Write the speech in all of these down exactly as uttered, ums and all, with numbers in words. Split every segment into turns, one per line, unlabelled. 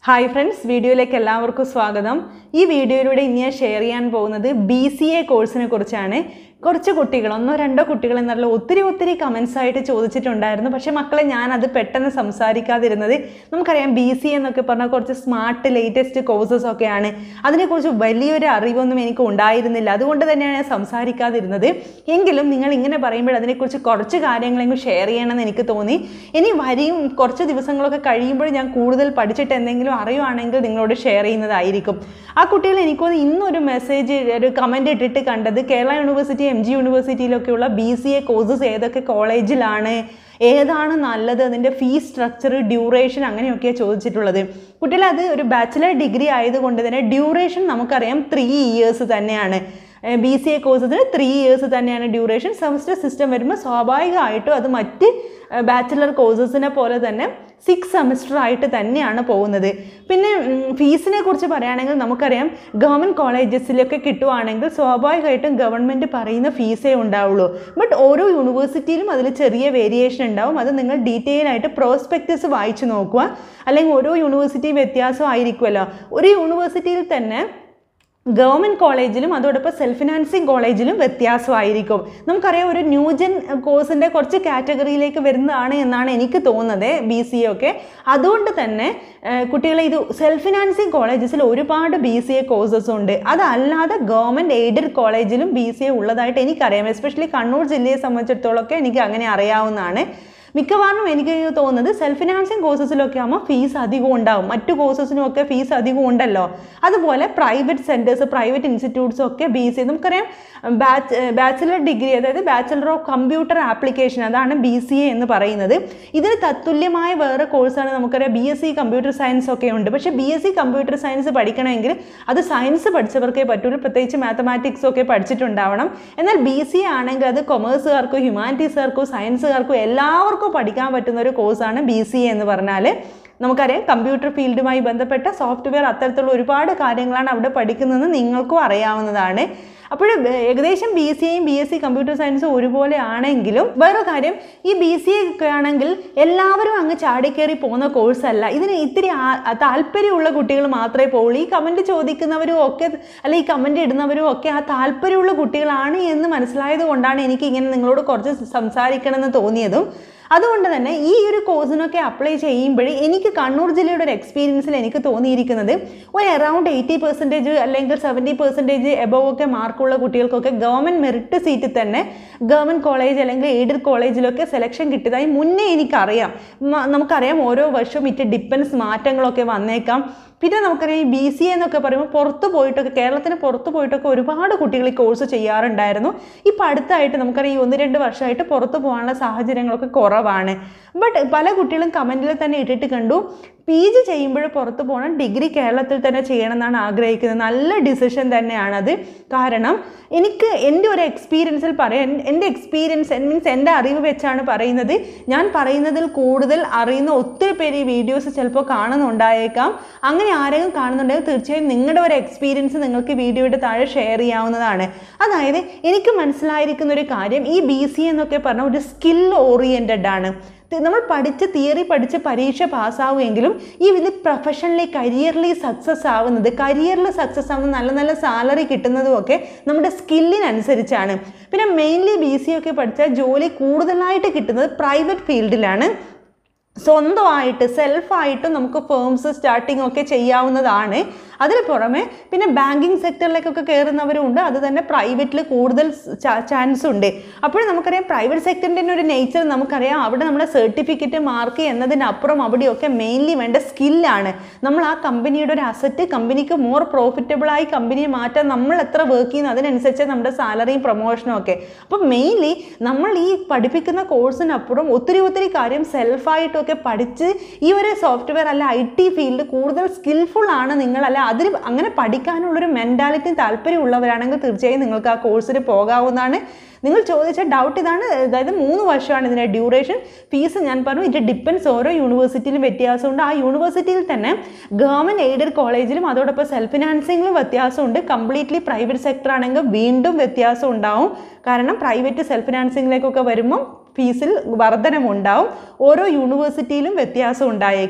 Hi friends, video like എല്ലാവർക്കും സ്വാഗതം. ഈ വീഡിയോയിലൂടെ ഇനി ഞാൻ ഷെയർ ചെയ്യാൻ പോകുന്നത് ബി സി എ കോഴ്സിനെ കുറിച്ചാണ്. കുറച്ച് കുട്ടികൾ ഒന്നോ രണ്ടോ കുട്ടികൾ എന്നുള്ള ഒത്തിരി ഒത്തിരി കമന്റ്സ് ആയിട്ട് ചോദിച്ചിട്ടുണ്ടായിരുന്നു. പക്ഷേ മക്കളെ ഞാൻ അത് പെട്ടെന്ന് സംസാരിക്കാതിരുന്നത് നമുക്കറിയാം ബി സി എ എന്നൊക്കെ പറഞ്ഞാൽ കുറച്ച് സ്മാർട്ട് ലേറ്റസ്റ്റ് കോഴ്സസ് ഒക്കെയാണ്. അതിനെക്കുറിച്ച് വലിയൊരു അറിവൊന്നും എനിക്ക് ഉണ്ടായിരുന്നില്ല. അതുകൊണ്ട് തന്നെയാണ് ഞാൻ സംസാരിക്കാതിരുന്നത്. എങ്കിലും നിങ്ങൾ ഇങ്ങനെ പറയുമ്പോൾ അതിനെക്കുറിച്ച് കുറച്ച് കാര്യങ്ങളെങ്കിലും ഷെയർ ചെയ്യണമെന്ന് എനിക്ക് തോന്നി. ഇനി വരെയും കുറച്ച് ദിവസങ്ങളൊക്കെ കഴിയുമ്പോൾ ഞാൻ കൂടുതൽ പഠിച്ചിട്ട് എന്തെങ്കിലും അറിയുവാണെങ്കിൽ നിങ്ങളോട് ഷെയർ ചെയ്യുന്നതായിരിക്കും. ആ കുട്ടികൾ എനിക്കൊന്ന് ഇന്നൊരു മെസ്സേജ് ഒരു കമൻറ്റ് ഇട്ടിട്ട് കണ്ടത് കേരള യൂണിവേഴ്സിറ്റി എം ജി യൂണിവേഴ്സിറ്റിയിലൊക്കെയുള്ള ബി സി എ കോഴ്സസ് ഏതൊക്കെ കോളേജിലാണ്, ഏതാണ് നല്ലത്, അതിൻ്റെ ഫീസ് സ്ട്രക്ചർ, ഡ്യൂറേഷൻ അങ്ങനെയൊക്കെയാണ് ചോദിച്ചിട്ടുള്ളത്. കുട്ടികൾ അത് ഒരു ബാച്ചിലർ ഡിഗ്രി ആയതുകൊണ്ട് തന്നെ ഡ്യൂറേഷൻ നമുക്കറിയാം ത്രീ ഇയേഴ്സ് തന്നെയാണ്. ബി സി എ കോഴ്സസിന് ത്രീ ഇയേഴ്സ് തന്നെയാണ് ഡ്യൂറേഷൻ. സെമസ്റ്റർ സിസ്റ്റം വരുമ്പോൾ സ്വാഭാവികമായിട്ടും അത് മറ്റ് ബാച്ചിലർ കോഴ്സസിനെ പോലെ തന്നെ സിക്സ് സെമസ്റ്റർ ആയിട്ട് തന്നെയാണ് പോകുന്നത്. പിന്നെ ഫീസിനെ കുറിച്ച് പറയുകയാണെങ്കിൽ നമുക്കറിയാം ഗവൺമെൻറ് കോളേജസിലൊക്കെ കിട്ടുവാണെങ്കിൽ സ്വാഭാവികമായിട്ടും ഗവൺമെൻറ് പറയുന്ന ഫീസേ ഉണ്ടാവുള്ളൂ. ബട്ട് ഓരോ യൂണിവേഴ്സിറ്റിയിലും അതിൽ ചെറിയ വേരിയേഷൻ ഉണ്ടാവും. അത് നിങ്ങൾ ഡീറ്റെയിൽ ആയിട്ട് പ്രോസ്പെക്ടസ് വായിച്ച് നോക്കുക. അല്ലെങ്കിൽ ഓരോ യൂണിവേഴ്സിറ്റി വ്യത്യാസമായിരിക്കുമല്ലോ. ഒരു യൂണിവേഴ്സിറ്റിയിൽ തന്നെ ഗവൺമെൻറ് കോളേജിലും അതോടൊപ്പം സെൽഫ് ഫിനാൻസിങ് കോളേജിലും വ്യത്യാസമായിരിക്കും. നമുക്കറിയാം ഒരു ന്യൂജൻ കോഴ്സിൻ്റെ കുറച്ച് കാറ്റഗറിയിലേക്ക് വരുന്നതാണ് എന്നാണ് എനിക്ക് തോന്നുന്നത് ബി സി എ ഒക്കെ. അതുകൊണ്ട് തന്നെ കുട്ടികളെ ഇത് സെൽഫ് ഫിനാൻസിങ് കോളേജസിൽ ഒരുപാട് ബി സി എ കോഴ്സസ് ഉണ്ട്. അതല്ലാതെ ഗവൺമെൻറ് എയ്ഡഡ് കോളേജിലും ബി സി എ ഉള്ളതായിട്ട് എനിക്കറിയാം. എസ്പെഷ്യലി കണ്ണൂർ ജില്ലയെ സംബന്ധിച്ചിടത്തോളമൊക്കെ എനിക്ക് അങ്ങനെ അറിയാവുന്നതാണ്. മിക്കവാറും എനിക്ക് തോന്നുന്നത് സെൽഫ് ഫിനാൻസിങ് കോഴ്സസിലൊക്കെ ആകുമ്പോൾ ഫീസ് അധികം ഉണ്ടാവും. മറ്റു കോഴ്സസിനുമൊക്കെ ഫീസ് അധികം ഉണ്ടല്ലോ. അതുപോലെ പ്രൈവറ്റ് സെൻറ്റേഴ്സ്, പ്രൈവറ്റ് ഇൻസ്റ്റിറ്റ്യൂട്ട്സ് ഒക്കെ ബി സി എ നമുക്കറിയാം ബാച്ച് ബാച്ചിലർ ഡിഗ്രി, അതായത് ബാച്ചിലർ ഓഫ് കമ്പ്യൂട്ടർ ആപ്ലിക്കേഷൻ, അതാണ് ബി സി എ എന്ന് പറയുന്നത്. ഇതിന് തത്തുല്യമായ വേറെ കോഴ്സാണ് നമുക്കറിയാം B S C computer science ഒക്കെ ഉണ്ട്. പക്ഷേ B S C computer science പഠിക്കണമെങ്കിൽ അത് സയൻസ് പഠിച്ചവർക്കേ പറ്റുള്ളൂ, പ്രത്യേകിച്ച് മാത്തമാറ്റിക്സ് ഒക്കെ പഠിച്ചിട്ടുണ്ടാവണം. എന്നാൽ ബി സി എ ആണെങ്കിൽ അത് കൊമേഴ്സുകാർക്കോ ഹ്യൂമാനിറ്റീസുകാർക്കോ സയൻസുകാർക്കോ എല്ലാവർക്കും പഠിക്കാൻ പറ്റുന്ന ഒരു കോഴ്സാണ് ബി സി എ എന്ന് പറഞ്ഞാൽ. നമുക്കറിയാം കമ്പ്യൂട്ടർ ഫീൽഡുമായി ബന്ധപ്പെട്ട സോഫ്റ്റ്വെയർ അത്തരത്തിലുള്ള ഒരുപാട് കാര്യങ്ങളാണ് അവിടെ പഠിക്കുന്നതെന്ന് നിങ്ങൾക്കും അറിയാവുന്നതാണ്. അപ്പോൾ ഏകദേശം ബി സി എയും ബി എസ് സി കമ്പ്യൂട്ടർ സയൻസും ഒരുപോലെ ആണെങ്കിലും വേറെ കാര്യം, ഈ ബി സി എ ഒക്കെ ആണെങ്കിൽ എല്ലാവരും അങ്ങ് ചാടിക്കയറി പോകുന്ന കോഴ്സല്ല. ഇതിന് ഇത്തിരി താല്പര്യമുള്ള കുട്ടികൾ മാത്രമേ പോകുള്ളൂ. ഈ കമൻറ്റ് ചോദിക്കുന്നവരും ഒക്കെ അല്ലെ ഈ കമൻറ്റ് ഇടുന്നവരും ഒക്കെ ആ താല്പര്യമുള്ള കുട്ടികളാണ് എന്ന് മനസ്സിലായത് കൊണ്ടാണ് എനിക്ക് ഇങ്ങനെ നിങ്ങളോട് കുറച്ച് സംസാരിക്കണമെന്ന് തോന്നിയതും. അതുകൊണ്ട് തന്നെ ഈ ഒരു കോഴ്സിനൊക്കെ അപ്ലൈ ചെയ്യുമ്പോൾ എനിക്ക് കണ്ണൂർ ജില്ലയുടെ ഒരു എക്സ്പീരിയൻസിൽ എനിക്ക് തോന്നിയിരിക്കുന്നത് ഒരു അറൗണ്ട് എയ്റ്റി പെർസെൻറ്റേജ് അല്ലെങ്കിൽ സെവൻറ്റി പെർസെൻറ്റേജ് എബവ് ഒക്കെ മാർക്കുള്ള കുട്ടികൾക്കൊക്കെ ഗവൺമെൻറ് മെറിറ്റ് സീറ്റിൽ തന്നെ ഗവൺമെൻറ് കോളേജ് അല്ലെങ്കിൽ എയ്ഡഡ് കോളേജിലൊക്കെ സെലക്ഷൻ കിട്ടിയതായി മുന്നേ എനിക്കറിയാം. നമുക്കറിയാം ഓരോ വർഷവും ഇറ്റ് ഡിപ്പെൻസ് മാറ്റങ്ങളൊക്കെ വന്നേക്കാം. പിന്നെ നമുക്കറിയാം ഈ ബി സി എ എന്നൊക്കെ പറയുമ്പോൾ പുറത്ത് പോയിട്ടൊക്കെ കേരളത്തിന് പുറത്ത് പോയിട്ടൊക്കെ ഒരുപാട് കുട്ടികൾ ഈ കോഴ്സ് ചെയ്യാറുണ്ടായിരുന്നു. ഇപ്പം അടുത്തായിട്ട് നമുക്കറിയാം ഈ ഒന്ന് രണ്ട് വർഷമായിട്ട് പുറത്ത് പോകാനുള്ള സാഹചര്യങ്ങളൊക്കെ കുറവാണ്. ബട്ട് പല കുട്ടികളും കമൻറ്റിൽ തന്നെ ഇട്ടിട്ട് കണ്ടു പി ജി ചെയ്യുമ്പോൾ പുറത്ത് പോകണം, ഡിഗ്രി കേരളത്തിൽ തന്നെ ചെയ്യണം എന്നാണ് ആഗ്രഹിക്കുന്നത്. നല്ല ഡിസിഷൻ തന്നെയാണത്. കാരണം എനിക്ക് എൻ്റെ ഒരു എക്സ്പീരിയൻസിൽ പറയാം, എൻ്റെ എക്സ്പീരിയൻസ് മീൻസ് എൻ്റെ അറിവ് വെച്ചാണ് പറയുന്നത്. ഞാൻ പറയുന്നതിൽ കൂടുതൽ അറിയുന്ന ഒത്തിരി പേര് ഈ വീഡിയോസ് ചിലപ്പോൾ കാണുന്നുണ്ടായേക്കാം. അങ്ങനെ ആരെങ്കിലും കാണുന്നുണ്ടെങ്കിൽ തീർച്ചയായും നിങ്ങളുടെ ഒരു എക്സ്പീരിയൻസ് നിങ്ങൾക്ക് വീഡിയോയുടെ താഴെ ഷെയർ ചെയ്യാവുന്നതാണ്. അതായത് എനിക്ക് മനസ്സിലായിരിക്കുന്ന ഒരു കാര്യം, ഈ ബി സി എന്നൊക്കെ പറഞ്ഞാൽ ഒരു സ്കിൽ ഓറിയൻറ്റഡ് ആണ്. നമ്മൾ പഠിച്ച് തിയറി പഠിച്ച് പരീക്ഷ പാസ്സാവുമെങ്കിലും ഈ വലിയ പ്രൊഫഷണലി കരിയറിലി സക്സസ് ആവുന്നത് കരിയറിൽ സക്സസ് ആവുന്നത് നല്ല നല്ല സാലറി കിട്ടുന്നതും ഒക്കെ നമ്മുടെ സ്കില്ലിനനുസരിച്ചാണ്. പിന്നെ മെയിൻലി ബി സി ഒക്കെ പഠിച്ചാൽ ജോലി കൂടുതലായിട്ട് കിട്ടുന്നത് പ്രൈവറ്റ് ഫീൽഡിലാണ്. സ്വന്തമായിട്ട് സെൽഫായിട്ട് നമുക്ക് ഫേംസ് സ്റ്റാർട്ടിങ് ഒക്കെ ചെയ്യാവുന്നതാണ്. അതിന് പുറമെ പിന്നെ ബാങ്കിങ് സെക്ടറിലേക്കൊക്കെ കയറുന്നവരും ഉണ്ട്. അത് തന്നെ പ്രൈവറ്റിൽ കൂടുതൽ ചാൻസ് ഉണ്ട്. അപ്പോൾ നമുക്കറിയാം പ്രൈവറ്റ് സെക്ടറിൻ്റെ ഒരു നേച്ചർ നമുക്കറിയാം. അവിടെ നമ്മുടെ സർട്ടിഫിക്കറ്റ് മാർക്ക് എന്നതിനപ്പുറം അവിടെയൊക്കെ മെയിൻലി വേണ്ട സ്കില്ലാണ്. നമ്മൾ ആ കമ്പനിയുടെ ഒരു അസറ്റ് കമ്പനിക്ക് മോർ പ്രോഫിറ്റബിളായി കമ്പനിയെ മാറ്റാൻ നമ്മൾ എത്ര വർക്ക് ചെയ്യുന്നു അതിനനുസരിച്ച് നമ്മുടെ സാലറിയും പ്രൊമോഷനും ഒക്കെ. അപ്പോൾ മെയിൻലി നമ്മൾ ഈ പഠിപ്പിക്കുന്ന കോഴ്സിനപ്പുറം ഒത്തിരി ഒത്തിരി കാര്യം സെൽഫായിട്ടൊക്കെ പഠിച്ച് ഈ ഒരു സോഫ്റ്റ്വെയർ അല്ല ഐ ടി ഫീൽഡ് കൂടുതൽ സ്കിൽഫുൾ ആണ് നിങ്ങൾ, അല്ല അതിന് അങ്ങനെ പഠിക്കാനുള്ളൊരു മെൻറ്റാലിറ്റി താല്പര്യമുള്ളവരാണെങ്കിൽ തീർച്ചയായും നിങ്ങൾക്ക് ആ കോഴ്സിന് പോകാവുന്നതാണ്. നിങ്ങൾ ചോദിച്ച ഡൗട്ട് ഇതാണ്, അതായത് മൂന്ന് വർഷമാണ് ഇതിൻ്റെ ഡ്യൂറേഷൻ. ഫീസ് ഞാൻ പറഞ്ഞു ഇറ്റ് ഡിപ്പെൻസ്, ഓരോ യൂണിവേഴ്സിറ്റിയിലും വ്യത്യാസമുണ്ട്. ആ യൂണിവേഴ്സിറ്റിയിൽ തന്നെ ഗവൺമെൻറ് എയ്ഡഡ് കോളേജിലും അതോടൊപ്പം സെൽഫ് ഫിനാൻസിങ്ങിലും വ്യത്യാസമുണ്ട്. കംപ്ലീറ്റ്ലി പ്രൈവറ്റ് സെക്ടർ ആണെങ്കിൽ വീണ്ടും വ്യത്യാസം ഉണ്ടാവും. കാരണം പ്രൈവറ്റ് സെൽഫ് ഫിനാൻസിങ്ങിലേക്കൊക്കെ വരുമ്പം ഫീസിൽ വർധനമുണ്ടാവും. ഓരോ യൂണിവേഴ്സിറ്റിയിലും വ്യത്യാസം ഉണ്ടായേക്കാം.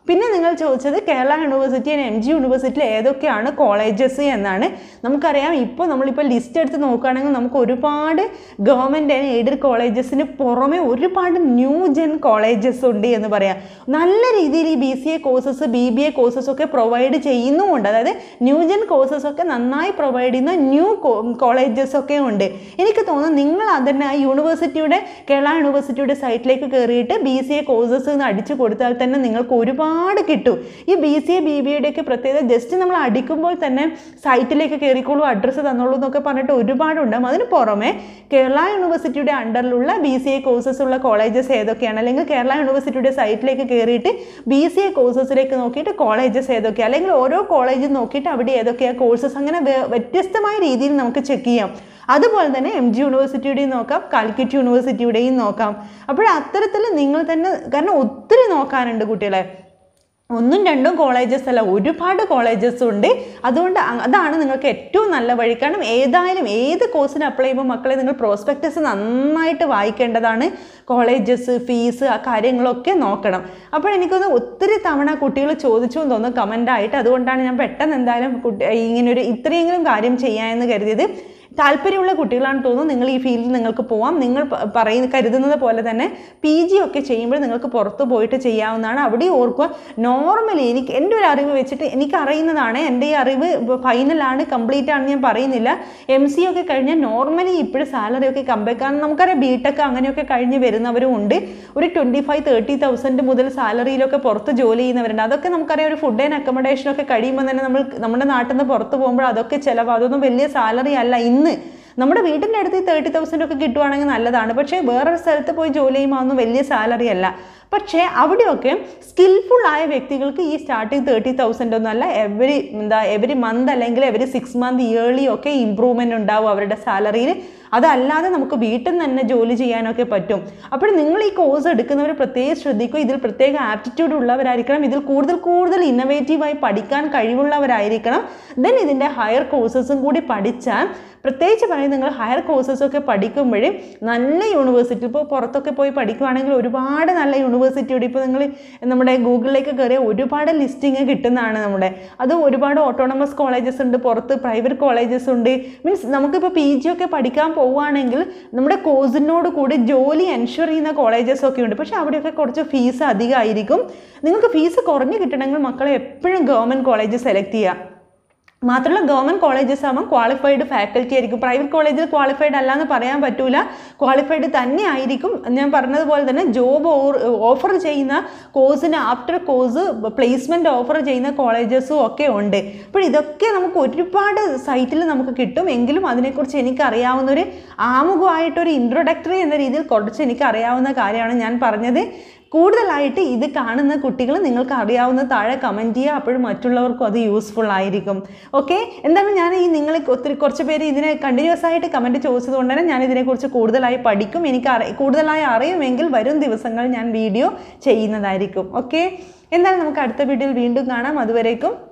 പിന്നെ നിങ്ങൾ ചോദിച്ചത് Kerala university and M G യൂണിവേഴ്സിറ്റിയിൽ ഏതൊക്കെയാണ് കോളേജസ് എന്നാണ്. നമുക്കറിയാം ഇപ്പോൾ നമ്മളിപ്പോൾ ലിസ്റ്റ് എടുത്ത് നോക്കുകയാണെങ്കിൽ നമുക്ക് ഒരുപാട് ഗവൺമെൻറ് ആൻഡ് എയ്ഡഡ് കോളേജസിന് പുറമെ ഒരുപാട് ന്യൂ ജെൻ കോളേജസ് ഉണ്ട് എന്ന് പറയാം. നല്ല രീതിയിൽ ഈ B C A courses B B A courses ഒക്കെ പ്രൊവൈഡ് ചെയ്യുന്നുമുണ്ട്. അതായത് ന്യൂ ജെൻ കോഴ്സസ് ഒക്കെ നന്നായി പ്രൊവൈഡ് ചെയ്യുന്ന ന്യൂ കോളേജസ് ഒക്കെ ഉണ്ട്. എനിക്ക് തോന്നുന്നു നിങ്ങൾ അതിനെ ആ യൂണിവേഴ്സിറ്റിയുടെ കേരള യൂണിവേഴ്സിറ്റിയുടെ സൈറ്റിലേക്ക് കയറിയിട്ട് ബി സി എ കോഴ്സസ് എന്ന് അടിച്ചു കൊടുത്താൽ തന്നെ നിങ്ങൾക്ക് ഒരുപാട് കിട്ടും. ഈ B C A B B എയുടെയൊക്കെ പ്രത്യേകത ജസ്റ്റ് നമ്മൾ അടിക്കുമ്പോൾ തന്നെ സൈറ്റിലേക്ക് കയറിക്കോളൂ, അഡ്രസ്സ് തന്നോളൂ എന്നൊക്കെ പറഞ്ഞിട്ട് ഒരുപാടുണ്ടാകും. അതിന് പുറമെ കേരള യൂണിവേഴ്സിറ്റിയുടെ അണ്ടറിലുള്ള ബി സി എ കോഴ്സസ് ഉള്ള കോളേജസ് ഏതൊക്കെയാണ്, അല്ലെങ്കിൽ കേരള യൂണിവേഴ്സിറ്റിയുടെ സൈറ്റിലേക്ക് കയറിയിട്ട് ബി സി എ കോഴ്സസിലേക്ക് നോക്കിയിട്ട് കോളേജസ് ഏതൊക്കെയാണ്, അല്ലെങ്കിൽ ഓരോ കോളേജും നോക്കിയിട്ട് അവിടെ ഏതൊക്കെയാണ് കോഴ്സസ്, അങ്ങനെ വ്യത്യസ്തമായ രീതിയിൽ നമുക്ക് ചെക്ക് ചെയ്യാം. അതുപോലെ തന്നെ എം ജി യൂണിവേഴ്സിറ്റിയുടെയും നോക്കാം, കാലിക്കറ്റ് യൂണിവേഴ്സിറ്റിയുടെയും നോക്കാം. അപ്പോൾ അത്തരത്തിൽ നിങ്ങൾ തന്നെ, കാരണം ഒത്തിരി നോക്കാനുണ്ട് കുട്ടികളെ, ഒന്നും രണ്ടും കോളേജസ് അല്ല, ഒരുപാട് കോളേജസ് ഉണ്ട്. അതുകൊണ്ട് അതാണ് നിങ്ങൾക്ക് ഏറ്റവും നല്ല വഴി. കാരണം ഏതായാലും ഏത് കോഴ്സിന് അപ്ലൈ ചെയ്യുമ്പോൾ മക്കളെ നിങ്ങൾ പ്രോസ്പെക്ടസ് നന്നായിട്ട് വായിക്കേണ്ടതാണ്. കോളേജസ്, ഫീസ്, ആ കാര്യങ്ങളൊക്കെ നോക്കണം. അപ്പോൾ എനിക്കൊന്ന് ഒത്തിരി തവണ കുട്ടികൾ ചോദിച്ചു എന്ന് തോന്നുന്നു കമൻ്റായിട്ട്. അതുകൊണ്ടാണ് ഞാൻ പെട്ടെന്ന് എന്തായാലും കുട്ടി ഇങ്ങനൊരു ഇത്രയെങ്കിലും കാര്യം ചെയ്യാമെന്ന് കരുതിയത്. താല്പര്യമുള്ള കുട്ടികളാണെന്ന് തോന്നുന്നു നിങ്ങൾ ഈ ഫീൽഡിൽ നിങ്ങൾക്ക് പോവാം. നിങ്ങൾ പറയുന്ന കരുതുന്നത് പോലെ തന്നെ പി ജി ഒക്കെ ചെയ്യുമ്പോൾ നിങ്ങൾക്ക് പുറത്ത് പോയിട്ട് ചെയ്യാവുന്നതാണ്. അവിടെ ഓർക്കുക, നോർമലി എനിക്ക് എൻ്റെ ഒരു അറിവ് വെച്ചിട്ട് എനിക്ക് അറിയുന്നതാണ്, എൻ്റെ ഈ അറിവ് ഫൈനലാണ്, കംപ്ലീറ്റ് ആണെന്ന് ഞാൻ പറയുന്നില്ല. എം സി ഒക്കെ കഴിഞ്ഞാൽ നോർമലി ഇപ്പോഴും സാലറി ഒക്കെ കമ്പയർ, കാരണം നമുക്കറിയാം ബി ടെക് അങ്ങനെയൊക്കെ കഴിഞ്ഞ് വരുന്നവരും ഉണ്ട്. ഒരു ട്വൻറ്റി ഫൈവ് തേർട്ടി തൗസൻഡ് മുതൽ സാലറിയിലൊക്കെ പുറത്ത് ജോലി ചെയ്യുന്നവരുണ്ട്. അതൊക്കെ നമുക്കറിയാം ഒരു ഫുഡ് ആൻഡ് അക്കോമഡേഷനൊക്കെ കഴിയുമ്പോൾ തന്നെ നമ്മൾ നമ്മുടെ നാട്ടിൽ നിന്ന് പുറത്ത് പോകുമ്പോൾ അതൊക്കെ ചിലവ്, അതൊന്നും വലിയ സാലറി അല്ല. ഇന്ന് നമ്മുടെ വീട്ടിൻ്റെ അടുത്ത് തേർട്ടി തൗസൻഡ് ഒക്കെ കിട്ടുവാണെങ്കിൽ നല്ലതാണ്. പക്ഷേ വേറൊരു സ്ഥലത്ത് പോയി ജോലി ചെയ്യുമ്പോൾ ഒന്നും വലിയ സാലറി അല്ല. പക്ഷേ അവിടെയൊക്കെ സ്കിൽഫുൾ ആയ വ്യക്തികൾക്ക് ഈ സ്റ്റാർട്ടിങ് തേർട്ടി തൗസൻഡ് ഒന്നും അല്ല, എവരി എന്താ എവരി മന്ത് അല്ലെങ്കിൽ എവരി സിക്സ് മന്ത് ഇയർലി ഒക്കെ ഇമ്പ്രൂവ്മെൻറ്റ് ഉണ്ടാവും അവരുടെ സാലറിയിൽ. അതല്ലാതെ നമുക്ക് വീട്ടിൽ നിന്ന് തന്നെ ജോലി ചെയ്യാനൊക്കെ പറ്റും. അപ്പോൾ നിങ്ങൾ ഈ കോഴ്സ് എടുക്കുന്നവർ പ്രത്യേകം ശ്രദ്ധിക്കുക, ഇതിൽ പ്രത്യേക ആപ്റ്റിറ്റ്യൂഡ് ഉള്ളവരായിരിക്കണം, ഇതിൽ കൂടുതൽ കൂടുതൽ ഇന്നോവേറ്റീവായി പഠിക്കാൻ കഴിവുള്ളവരായിരിക്കണം. ദെൻ ഇതിൻ്റെ ഹയർ കോഴ്സസും കൂടി പഠിച്ചാൽ, പ്രത്യേകിച്ച് പറയും നിങ്ങൾ ഹയർ കോഴ്സസൊക്കെ പഠിക്കുമ്പോൾ നല്ല യൂണിവേഴ്സിറ്റി, ഇപ്പോൾ പുറത്തൊക്കെ പോയി പഠിക്കുകയാണെങ്കിൽ ഒരുപാട് നല്ല യൂണിവേഴ്സിറ്റിയോട് ഇപ്പോൾ നിങ്ങൾ നമ്മുടെ ഗൂഗിളിലേക്ക് കയറിയാൽ ഒരുപാട് ലിസ്റ്റിങ് കിട്ടുന്നതാണ്. നമ്മുടെ അത് ഒരുപാട് ഓട്ടോണമസ് കോളേജസ് ഉണ്ട്, പുറത്ത് പ്രൈവറ്റ് കോളേജസ് ഉണ്ട്. മീൻസ് നമുക്കിപ്പോൾ പി ജി ഒക്കെ പഠിക്കാൻ പോവുകയാണെങ്കിൽ നമ്മുടെ കോഴ്സിനോട് കൂടി ജോലി എൻഷുർ ചെയ്യുന്ന കോളേജസ് ഒക്കെ ഉണ്ട്. പക്ഷേ അവിടെയൊക്കെ കുറച്ച് ഫീസ് അധികമായിരിക്കും. നിങ്ങൾക്ക് ഫീസ് കുറഞ്ഞ് കിട്ടണമെങ്കിൽ മക്കളെ എപ്പോഴും ഗവൺമെൻറ് കോളേജ് സെലക്ട് ചെയ്യുക. മാത്രമല്ല ഗവൺമെൻറ് കോളേജസ് ആകുമ്പോൾ ക്വാളിഫൈഡ് ഫാക്കൽറ്റി ആയിരിക്കും. പ്രൈവറ്റ് കോളേജിൽ ക്വാളിഫൈഡ് അല്ലാന്ന് പറയാൻ പറ്റൂല, ക്വാളിഫൈഡ് തന്നെ ആയിരിക്കും. ഞാൻ പറഞ്ഞതുപോലെ തന്നെ ജോബ് ഓഫർ ചെയ്യുന്ന കോഴ്സിന് ആഫ്റ്റർ കോഴ്സ് പ്ലേസ്മെൻറ്റ് ഓഫർ ചെയ്യുന്ന കോളേജസും ഒക്കെ ഉണ്ട്. അപ്പോൾ ഇതൊക്കെ നമുക്ക് ഒരുപാട് സൈറ്റിൽ നമുക്ക് കിട്ടും. എങ്കിലും അതിനെക്കുറിച്ച് എനിക്കറിയാവുന്നൊരു ആമുഖമായിട്ടൊരു ഇൻട്രൊഡക്ടറി എന്ന രീതിയിൽ കുറച്ച് എനിക്കറിയാവുന്ന കാര്യമാണ് ഞാൻ പറഞ്ഞത്. കൂടുതലായിട്ട് ഇത് കാണുന്ന കുട്ടികൾ നിങ്ങൾക്ക് അറിയാവുന്ന താഴെ കമൻറ്റ് ചെയ്യുക, അപ്പോഴും മറ്റുള്ളവർക്കും അത് യൂസ്ഫുൾ ആയിരിക്കും. ഓക്കെ, എന്താണ് ഞാൻ ഈ നിങ്ങൾ ഒത്തിരി കുറച്ച് പേര് ഇതിനെ കണ്ടിന്യൂസ് ആയിട്ട് കമൻറ്റ് ചോദിച്ചത് കൊണ്ട് തന്നെ ഞാൻ ഇതിനെക്കുറിച്ച് കൂടുതലായി പഠിക്കും. എനിക്ക് അറി കൂടുതലായി അറിയുമെങ്കിൽ വരും ദിവസങ്ങൾ ഞാൻ വീഡിയോ ചെയ്യുന്നതായിരിക്കും. ഓക്കെ, എന്തായാലും നമുക്ക് അടുത്ത വീഡിയോയിൽ വീണ്ടും കാണാം. അതുവരേക്കും